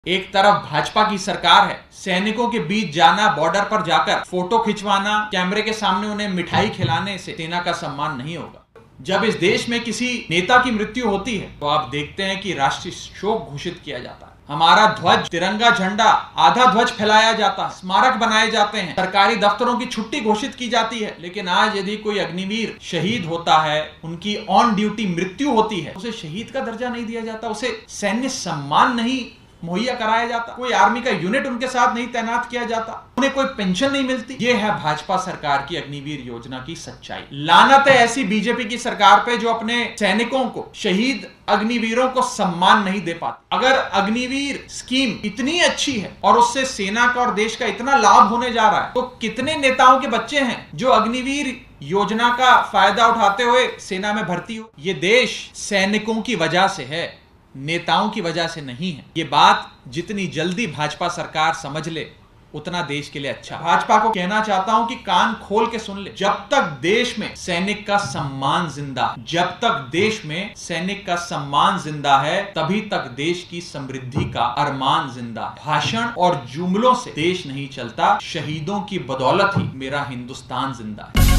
एक तरफ भाजपा की सरकार है, सैनिकों के बीच जाना, बॉर्डर पर जाकर फोटो खिंचवाना, कैमरे के सामने उन्हें मिठाई खिलाने से सेना का सम्मान नहीं होगा। जब इस देश में किसी नेता की मृत्यु होती है तो आप देखते हैं कि राष्ट्रीय शोक घोषित किया जाता है। हमारा ध्वज, तिरंगा झंडा, आधा ध्वज फैलाया जाता है, स्मारक बनाए जाते हैं, सरकारी दफ्तरों की छुट्टी घोषित की जाती है। लेकिन आज यदि कोई अग्निवीर शहीद होता है, उनकी ऑन ड्यूटी मृत्यु होती है, उसे शहीद का दर्जा नहीं दिया जाता, उसे सैन्य सम्मान नहीं मुहैया कराया जाता, कोई आर्मी का यूनिट उनके साथ नहीं तैनात किया जाता, उन्हें कोई पेंशन नहीं मिलती। ये है भाजपा सरकार की अग्निवीर योजना की सच्चाई। लानत है ऐसी बीजेपी की सरकार पे जो अपने सैनिकों को, शहीद अग्निवीरों को सम्मान नहीं दे पाती। अगर अग्निवीर स्कीम इतनी अच्छी है और उससे सेना का और देश का इतना लाभ होने जा रहा है, तो कितने नेताओं के बच्चे हैं जो अग्निवीर योजना का फायदा उठाते हुए सेना में भर्ती हो। ये देश सैनिकों की वजह से है, नेताओं की वजह से नहीं है। ये बात जितनी जल्दी भाजपा सरकार समझ ले उतना देश के लिए अच्छा। भाजपा को कहना चाहता हूं कि कान खोल के सुन ले, जब तक देश में सैनिक का सम्मान जिंदा, जब तक देश में सैनिक का सम्मान जिंदा है, तभी तक देश की समृद्धि का अरमान जिंदा है। भाषण और जुमलों से देश नहीं चलता, शहीदों की बदौलत ही मेरा हिंदुस्तान जिंदा है।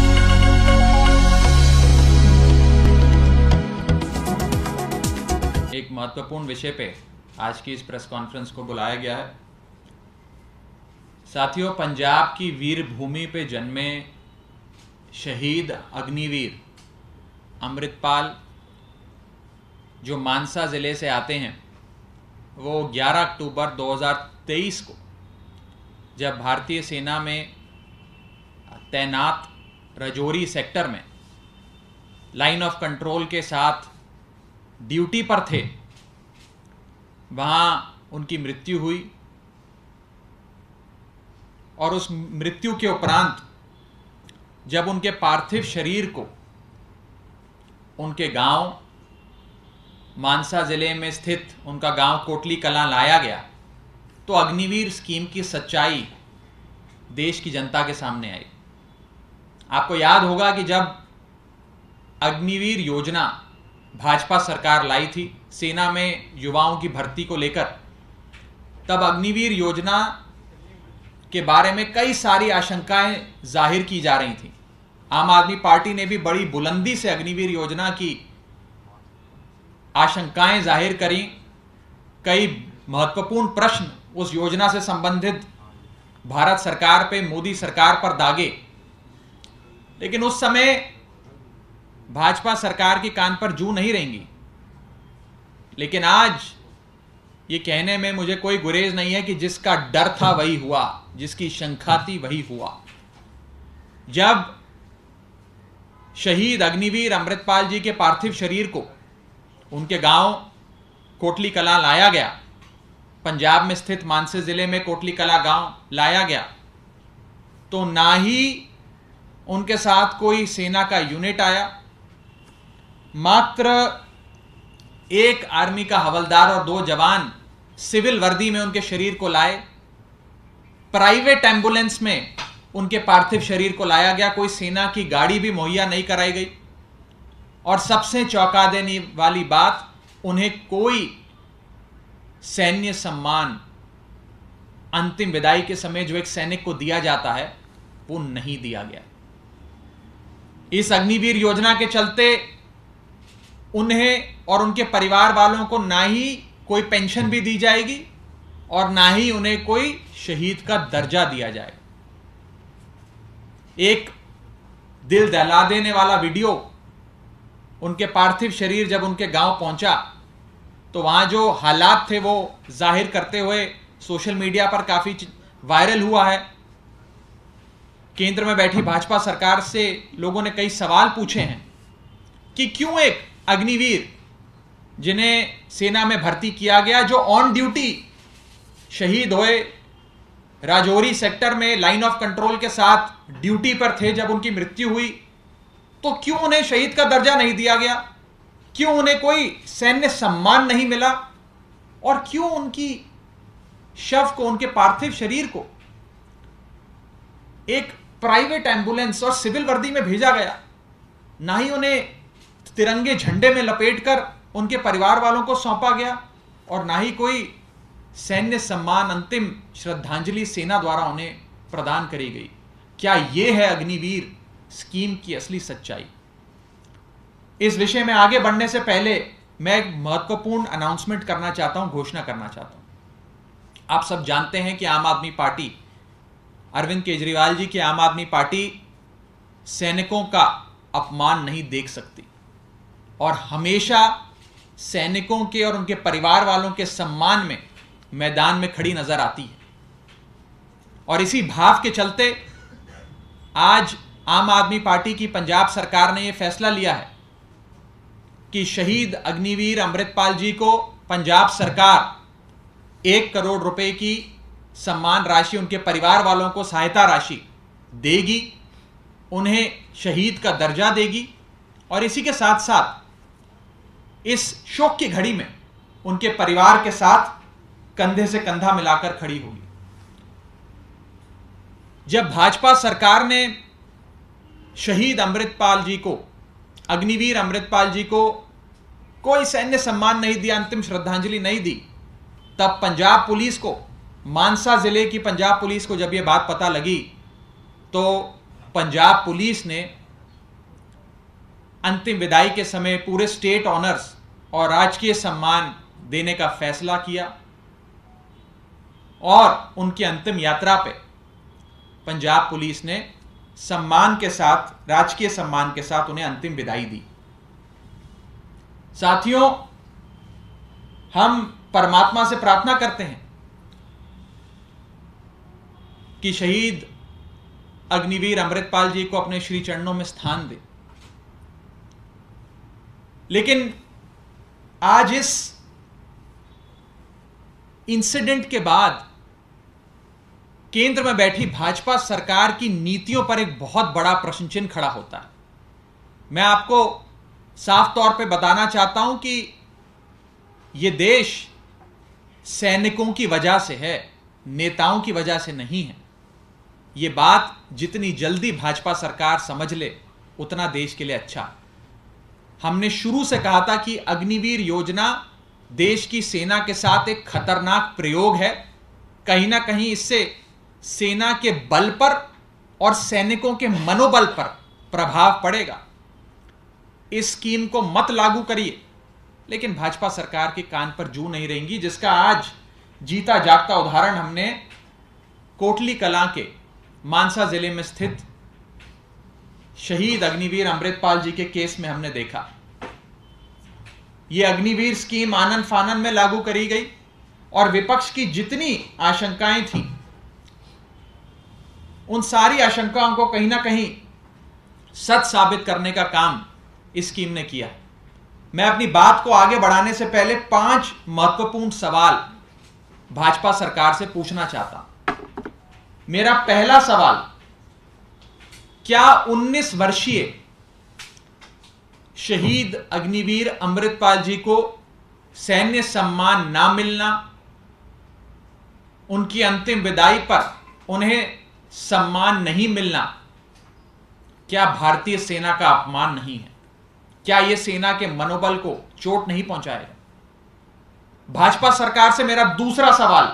एक महत्वपूर्ण विषय पे आज की इस प्रेस कॉन्फ्रेंस को बुलाया गया है। साथियों, पंजाब की वीर भूमि पे जन्मे शहीद अग्निवीर अमृतपाल जो मानसा जिले से आते हैं, वो 11 अक्टूबर 2023 को जब भारतीय सेना में तैनात राजौरी सेक्टर में लाइन ऑफ कंट्रोल के साथ ड्यूटी पर थे, वहां उनकी मृत्यु हुई और उस मृत्यु के उपरांत जब उनके पार्थिव शरीर को उनके गांव मानसा जिले में स्थित उनका गांव कोटली कलां लाया गया, तो अग्निवीर स्कीम की सच्चाई देश की जनता के सामने आई। आपको याद होगा कि जब अग्निवीर योजना भाजपा सरकार लाई थी सेना में युवाओं की भर्ती को लेकर, तब अग्निवीर योजना के बारे में कई सारी आशंकाएं जाहिर की जा रही थी। आम आदमी पार्टी ने भी बड़ी बुलंदी से अग्निवीर योजना की आशंकाएं जाहिर करी। कई महत्वपूर्ण प्रश्न उस योजना से संबंधित भारत सरकार पे, मोदी सरकार पर दागे, लेकिन उस समय भाजपा सरकार की कान पर जू नहीं रहेंगी। लेकिन आज ये कहने में मुझे कोई गुरेज नहीं है कि जिसका डर था वही हुआ, जिसकी शंका थी वही हुआ। जब शहीद अग्निवीर अमृतपाल जी के पार्थिव शरीर को उनके गांव कोटली कलां लाया गया, पंजाब में स्थित मानसा जिले में कोटली कलां गांव लाया गया, तो ना ही उनके साथ कोई सेना का यूनिट आया, मात्र एक आर्मी का हवलदार और 2 जवान सिविल वर्दी में उनके शरीर को लाए। प्राइवेट एम्बुलेंस में उनके पार्थिव शरीर को लाया गया, कोई सेना की गाड़ी भी मुहैया नहीं कराई गई। और सबसे चौंका देने वाली बात, उन्हें कोई सैन्य सम्मान अंतिम विदाई के समय जो एक सैनिक को दिया जाता है वो नहीं दिया गया। इस अग्निवीर योजना के चलते उन्हें और उनके परिवार वालों को ना ही कोई पेंशन भी दी जाएगी और ना ही उन्हें कोई शहीद का दर्जा दिया जाएगा। एक दिल दहला देने वाला वीडियो, उनके पार्थिव शरीर जब उनके गांव पहुंचा तो वहां जो हालात थे वो जाहिर करते हुए सोशल मीडिया पर काफी वायरल हुआ है। केंद्र में बैठी भाजपा सरकार से लोगों ने कई सवाल पूछे हैं कि क्यों एक अग्निवीर जिन्हें सेना में भर्ती किया गया, जो ऑन ड्यूटी शहीद हुए, राजौरी सेक्टर में लाइन ऑफ कंट्रोल के साथ ड्यूटी पर थे जब उनकी मृत्यु हुई, तो क्यों उन्हें शहीद का दर्जा नहीं दिया गया, क्यों उन्हें कोई सैन्य सम्मान नहीं मिला, और क्यों उनकी शव को, उनके पार्थिव शरीर को एक प्राइवेट एम्बुलेंस और सिविल वर्दी में भेजा गया, ना ही उन्हें तिरंगे झंडे में लपेटकर उनके परिवार वालों को सौंपा गया, और ना ही कोई सैन्य सम्मान, अंतिम श्रद्धांजलि सेना द्वारा उन्हें प्रदान करी गई। क्या यह है अग्निवीर स्कीम की असली सच्चाई? इस विषय में आगे बढ़ने से पहले मैं एक महत्वपूर्ण अनाउंसमेंट करना चाहता हूं, घोषणा करना चाहता हूं। आप सब जानते हैं कि आम आदमी पार्टी, अरविंद केजरीवाल जी की आम आदमी पार्टी सैनिकों का अपमान नहीं देख सकती और हमेशा सैनिकों के और उनके परिवार वालों के सम्मान में मैदान में खड़ी नजर आती है। और इसी भाव के चलते आज आम आदमी पार्टी की पंजाब सरकार ने यह फैसला लिया है कि शहीद अग्निवीर अमृतपाल जी को पंजाब सरकार 1 करोड़ रुपए की सम्मान राशि, उनके परिवार वालों को सहायता राशि देगी, उन्हें शहीद का दर्जा देगी और इसी के साथ साथ इस शोक की घड़ी में उनके परिवार के साथ कंधे से कंधा मिलाकर खड़ी होगी। जब भाजपा सरकार ने शहीद अमृतपाल जी को, अग्निवीर अमृतपाल जी को कोई सैन्य सम्मान नहीं दिया, अंतिम श्रद्धांजलि नहीं दी, तब पंजाब पुलिस को, मानसा जिले की पंजाब पुलिस को जब यह बात पता लगी तो पंजाब पुलिस ने अंतिम विदाई के समय पूरे स्टेट ऑनर्स और राजकीय सम्मान देने का फैसला किया और उनकी अंतिम यात्रा पे पंजाब पुलिस ने सम्मान के साथ, राजकीय सम्मान के साथ उन्हें अंतिम विदाई दी। साथियों, हम परमात्मा से प्रार्थना करते हैं कि शहीद अग्निवीर अमृतपाल जी को अपने श्री चरणों में स्थान दे, लेकिन आज इस इंसिडेंट के बाद केंद्र में बैठी भाजपा सरकार की नीतियों पर एक बहुत बड़ा प्रश्न चिन्ह खड़ा होता है। मैं आपको साफ तौर पे बताना चाहता हूं कि यह देश सैनिकों की वजह से है, नेताओं की वजह से नहीं है। यह बात जितनी जल्दी भाजपा सरकार समझ ले उतना देश के लिए अच्छा। हमने शुरू से कहा था कि अग्निवीर योजना देश की सेना के साथ एक खतरनाक प्रयोग है। कहीं ना कहीं इससे सेना के बल पर और सैनिकों के मनोबल पर प्रभाव पड़ेगा। इस स्कीम को मत लागू करिए, लेकिन भाजपा सरकार के कान पर जू नहीं रहेंगी, जिसका आज जीता जागता उदाहरण हमने कोटली कलां के मानसा जिले में स्थित शहीद अग्निवीर अमृतपाल जी के केस में हमने देखा। यह अग्निवीर स्कीम आनन फानन में लागू करी गई और विपक्ष की जितनी आशंकाएं थी, उन सारी आशंकाओं को कहीं ना कहीं सच साबित करने का काम इस स्कीम ने किया। मैं अपनी बात को आगे बढ़ाने से पहले 5 महत्वपूर्ण सवाल भाजपा सरकार से पूछना चाहता हूं। मेरा पहला सवाल, क्या 19 वर्षीय शहीद अग्निवीर अमृतपाल जी को सैन्य सम्मान ना मिलना, उनकी अंतिम विदाई पर उन्हें सम्मान नहीं मिलना, क्या भारतीय सेना का अपमान नहीं है? क्या यह सेना के मनोबल को चोट नहीं पहुंचाएगा? भाजपा सरकार से मेरा दूसरा सवाल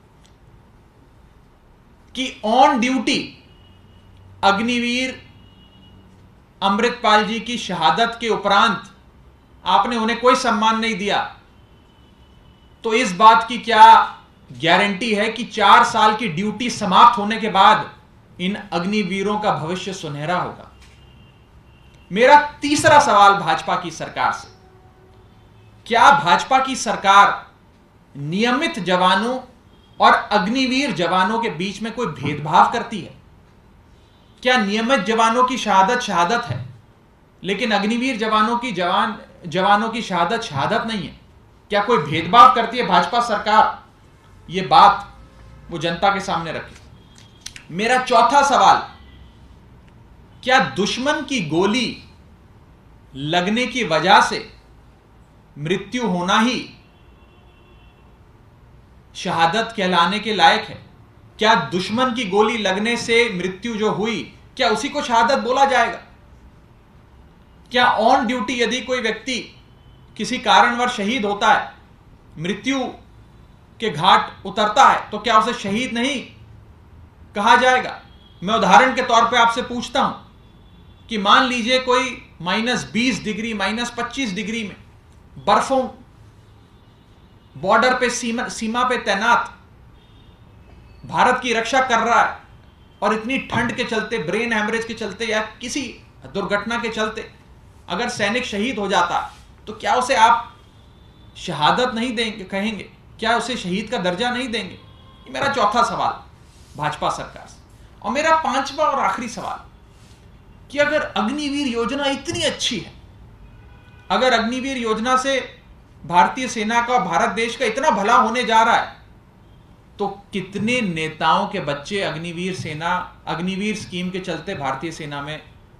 कि ऑन ड्यूटी अग्निवीर अमृतपाल जी की शहादत के उपरांत आपने उन्हें कोई सम्मान नहीं दिया, तो इस बात की क्या गारंटी है कि 4 साल की ड्यूटी समाप्त होने के बाद इन अग्निवीरों का भविष्य सुनहरा होगा? मेरा तीसरा सवाल भाजपा की सरकार से, क्या भाजपा की सरकार नियमित जवानों और अग्निवीर जवानों के बीच में कोई भेदभाव करती है? क्या नियमित जवानों की शहादत शहादत है, लेकिन अग्निवीर जवानों की शहादत शहादत नहीं है? क्या कोई भेदभाव करती है भाजपा सरकार? यह बात वो जनता के सामने रखे। मेरा चौथा सवाल, क्या दुश्मन की गोली लगने की वजह से मृत्यु होना ही शहादत कहलाने के लायक है? क्या दुश्मन की गोली लगने से मृत्यु जो हुई, क्या उसी को शहादत बोला जाएगा? क्या ऑन ड्यूटी यदि कोई व्यक्ति किसी कारणवश शहीद होता है, मृत्यु के घाट उतरता है तो क्या उसे शहीद नहीं कहा जाएगा? मैं उदाहरण के तौर पे आपसे पूछता हूं कि मान लीजिए कोई -20 डिग्री, -25 डिग्री में बर्फों बॉर्डर पे सीमा पे तैनात भारत की रक्षा कर रहा है और इतनी ठंड के चलते, ब्रेन हैमरेज के चलते या किसी दुर्घटना के चलते अगर सैनिक शहीद हो जाता तो क्या उसे आप शहादत नहीं देंगे, कहेंगे? क्या उसे शहीद का दर्जा नहीं देंगे? ये मेरा चौथा सवाल भाजपा सरकार से। और मेरा पांचवा और आखिरी सवाल कि अगर अग्निवीर योजना इतनी अच्छी है, अगर अग्निवीर योजना से भारतीय सेना का, भारत देश का इतना भला होने जा रहा है, तो कितने नेताओं के बच्चे अग्निवीर स्कीम के चलते भारतीय सेना में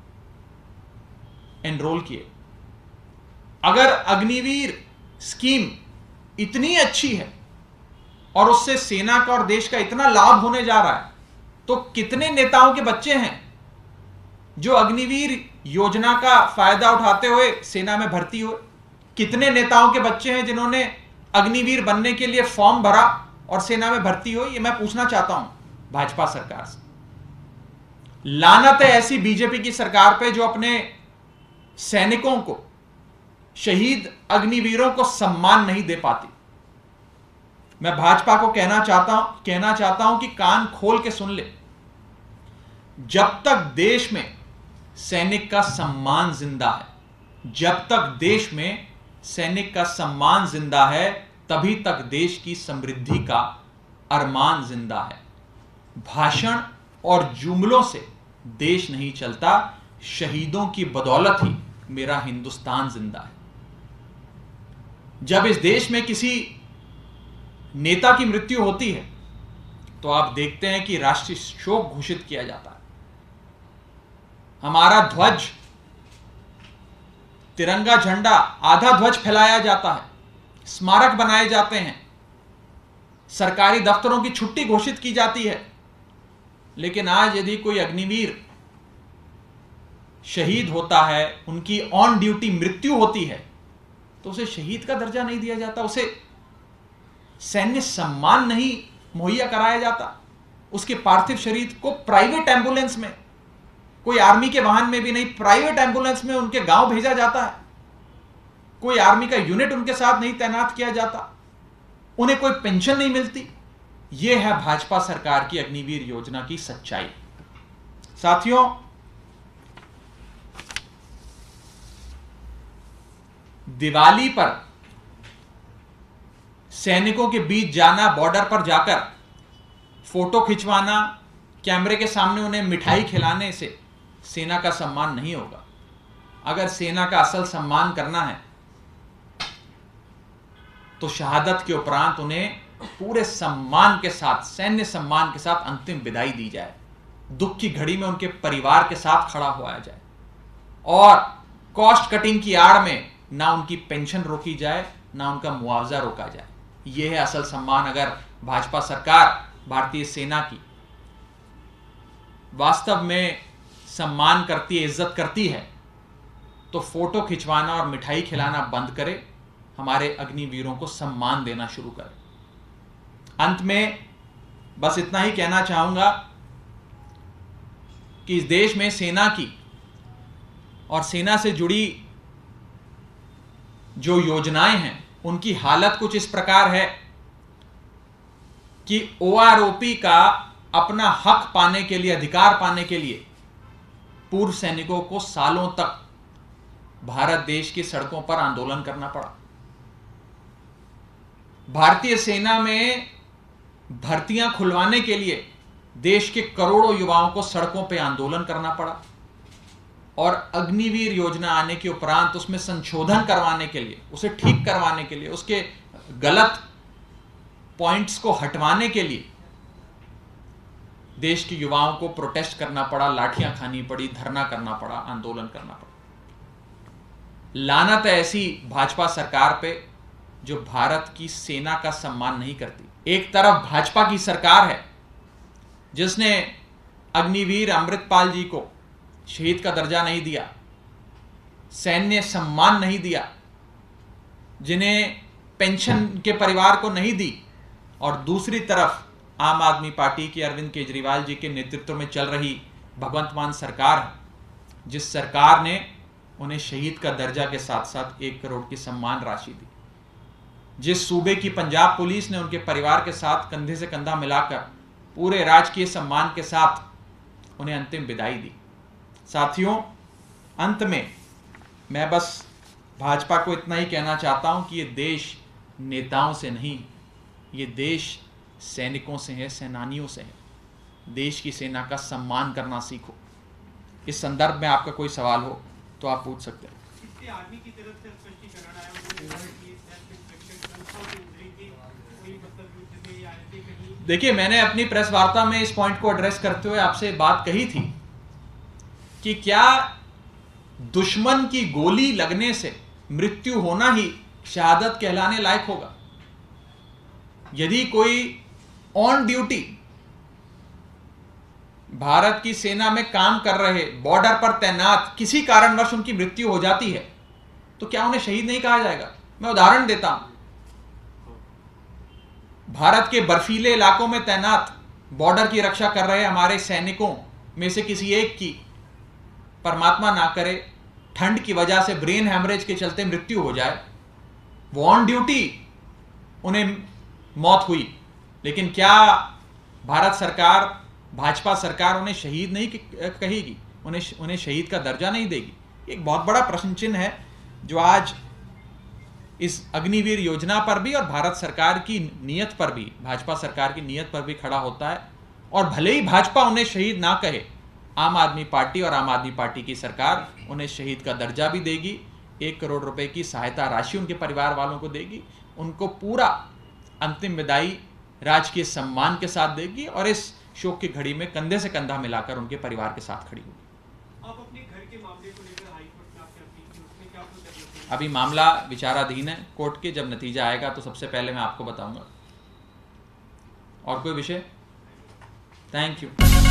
एनरोल किए? अगर अग्निवीर स्कीम इतनी अच्छी है और उससे सेना का और देश का इतना लाभ होने जा रहा है, तो कितने नेताओं के बच्चे हैं जो अग्निवीर योजना का फायदा उठाते हुए सेना में भर्ती हुए? कितने नेताओं के बच्चे हैं जिन्होंने अग्निवीर बनने के लिए फॉर्म भरा और सेना में भर्ती हुई? ये मैं पूछना चाहता हूं भाजपा सरकार से। लानत है ऐसी बीजेपी की सरकार पे जो अपने सैनिकों को, शहीद अग्निवीरों को सम्मान नहीं दे पाती। मैं भाजपा को कहना चाहता हूं कि कान खोल के सुन ले। जब तक देश में सैनिक का सम्मान जिंदा है, जब तक देश में सैनिक का सम्मान जिंदा है, तभी तक देश की समृद्धि का अरमान जिंदा है। भाषण और जुमलों से देश नहीं चलता, शहीदों की बदौलत ही मेरा हिंदुस्तान जिंदा है। जब इस देश में किसी नेता की मृत्यु होती है तो आप देखते हैं कि राष्ट्रीय शोक घोषित किया जाता है। हमारा ध्वज, तिरंगा झंडा, आधा ध्वज फैलाया जाता है, स्मारक बनाए जाते हैं, सरकारी दफ्तरों की छुट्टी घोषित की जाती है। लेकिन आज यदि कोई अग्निवीर शहीद होता है, उनकी ऑन ड्यूटी मृत्यु होती है, तो उसे शहीद का दर्जा नहीं दिया जाता, उसे सैन्य सम्मान नहीं मुहैया कराया जाता। उसके पार्थिव शरीर को प्राइवेट एम्बुलेंस में, कोई आर्मी के वाहन में भी नहीं, प्राइवेट एम्बुलेंस में उनके गांव भेजा जाता है। कोई आर्मी का यूनिट उनके साथ नहीं तैनात किया जाता, उन्हें कोई पेंशन नहीं मिलती। यह है भाजपा सरकार की अग्निवीर योजना की सच्चाई। साथियों, दिवाली पर सैनिकों के बीच जाना, बॉर्डर पर जाकर फोटो खिंचवाना, कैमरे के सामने उन्हें मिठाई खिलाने से सेना का सम्मान नहीं होगा। अगर सेना का असल सम्मान करना है तो शहादत के उपरांत उन्हें पूरे सम्मान के साथ, सैन्य सम्मान के साथ अंतिम विदाई दी जाए। दुख की घड़ी में उनके परिवार के साथ खड़ा हुआ जाए और कॉस्ट कटिंग की आड़ में ना उनकी पेंशन रोकी जाए, ना उनका मुआवजा रोका जाए। यह है असल सम्मान। अगर भाजपा सरकार भारतीय सेना की वास्तव में सम्मान करती है, इज्जत करती है, तो फोटो खिंचवाना और मिठाई खिलाना बंद करे, हमारे अग्निवीरों को सम्मान देना शुरू करे। अंत में बस इतना ही कहना चाहूंगा कि इस देश में सेना की और सेना से जुड़ी जो योजनाएं हैं, उनकी हालत कुछ इस प्रकार है कि ओआरओपी का अपना हक पाने के लिए, अधिकार पाने के लिए पूर्व सैनिकों को सालों तक भारत देश की सड़कों पर आंदोलन करना पड़ा। भारतीय सेना में भर्तियां खुलवाने के लिए देश के करोड़ों युवाओं को सड़कों पर आंदोलन करना पड़ा और अग्निवीर योजना आने के उपरांत उसमें संशोधन करवाने के लिए, उसे ठीक करवाने के लिए, उसके गलत पॉइंट्स को हटवाने के लिए देश के युवाओं को प्रोटेस्ट करना पड़ा, लाठियां खानी पड़ी, धरना करना पड़ा, आंदोलन करना पड़ा। लानत है ऐसी भाजपा सरकार पे जो भारत की सेना का सम्मान नहीं करती। एक तरफ भाजपा की सरकार है जिसने अग्निवीर अमृतपाल जी को शहीद का दर्जा नहीं दिया, सैन्य सम्मान नहीं दिया, जिन्हें पेंशन के परिवार को नहीं दी, और दूसरी तरफ आम आदमी पार्टी की अरविंद केजरीवाल जी के नेतृत्व में चल रही भगवंत मान सरकार है, जिस सरकार ने उन्हें शहीद का दर्जा के साथ साथ 1 करोड़ की सम्मान राशि दी, जिस सूबे की पंजाब पुलिस ने उनके परिवार के साथ कंधे से कंधा मिलाकर पूरे राजकीय सम्मान के साथ उन्हें अंतिम विदाई दी। साथियों, अंत में मैं बस भाजपा को इतना ही कहना चाहता हूं कि ये देश नेताओं से नहीं, ये देश सैनिकों से है, सेनानियों से है। देश की सेना का सम्मान करना सीखो। इस संदर्भ में आपका कोई सवाल हो तो आप पूछ सकते हैं। इसके आर्मी की तरफ से स्पष्टीकरण आया कि देखिए, मैंने अपनी प्रेस वार्ता में इस पॉइंट को एड्रेस करते हुए आपसे बात कही थी कि क्या दुश्मन की गोली लगने से मृत्यु होना ही शहादत कहलाने लायक होगा? यदि कोई ऑन ड्यूटी भारत की सेना में काम कर रहे, बॉर्डर पर तैनात किसी कारणवश उनकी मृत्यु हो जाती है तो क्या उन्हें शहीद नहीं कहा जाएगा? मैं उदाहरण देता हूं, भारत के बर्फीले इलाकों में तैनात बॉर्डर की रक्षा कर रहे हमारे सैनिकों में से किसी एक की परमात्मा ना करे ठंड की वजह से ब्रेन हैमरेज के चलते मृत्यु हो जाए, वो ऑन ड्यूटी उन्हें मौत हुई, लेकिन क्या भारत सरकार, भाजपा सरकार उन्हें शहीद नहीं कहेगी? उन्हें शहीद का दर्जा नहीं देगी? एक बहुत बड़ा प्रश्न चिन्ह है जो आज इस अग्निवीर योजना पर भी और भारत सरकार की नीयत पर भी, भाजपा सरकार की नीयत पर भी खड़ा होता है। और भले ही भाजपा उन्हें शहीद ना कहे, आम आदमी पार्टी और आम आदमी पार्टी की सरकार उन्हें शहीद का दर्जा भी देगी, 1 करोड़ रुपए की सहायता राशि उनके परिवार वालों को देगी, उनको पूरा अंतिम विदाई राजकीय सम्मान के साथ देगी और इस शोक की घड़ी में कंधे से कंधा मिलाकर उनके परिवार के साथ खड़ी होगी। आप अपने घर के मामले को लेकर हाई कोर्ट में आपने अपील की, उसमें क्या आपको डेवलपमेंट? अभी मामला विचाराधीन है कोर्ट के, जब नतीजा आएगा तो सबसे पहले मैं आपको बताऊंगा। और कोई विषय? Thank you.